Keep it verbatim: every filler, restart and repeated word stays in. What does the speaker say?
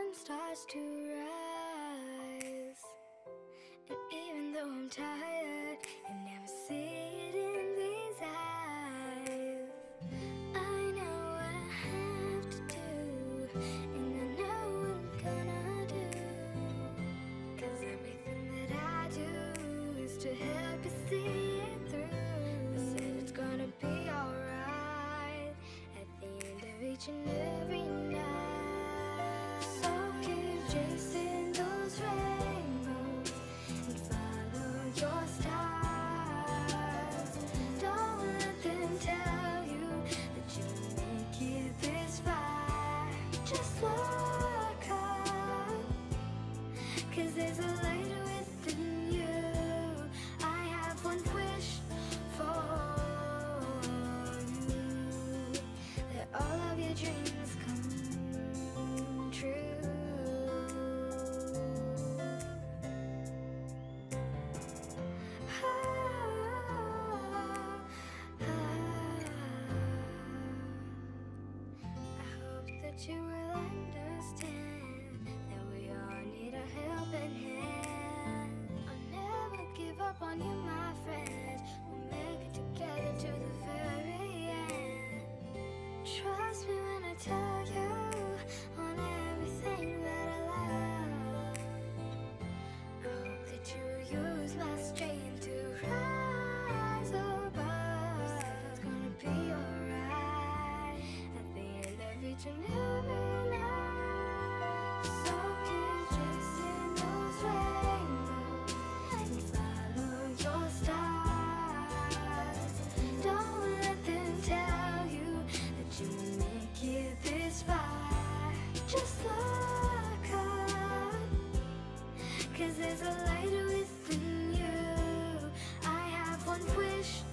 sun starts to rise. And even though I'm tired, you never see it in these eyes. I know what I have to do, and I know what I'm gonna do, 'cause everything that I do is to help you see it through. I said it's gonna be alright at the end of each and every night. So keep chasing those rainbows and follow your stars. Don't let them tell you that you'll make it this far. Just work hard, 'cause there's a light within you. I have one wish for you, that all of your dreams come true. Ah, ah, I hope that you will understand that we all need a helping hand. I'll never give up on you, my friend. We'll make it together to the very end. Trust me when I tell you on everything that I love. I hope that you use my strength to rise above. It's gonna be alright at the end of each and every night. So keep chasing those rainbows and follow your stars. Don't let them tell you that you will make it this far. Just work hard, 'cause there's a light within you. I have one wish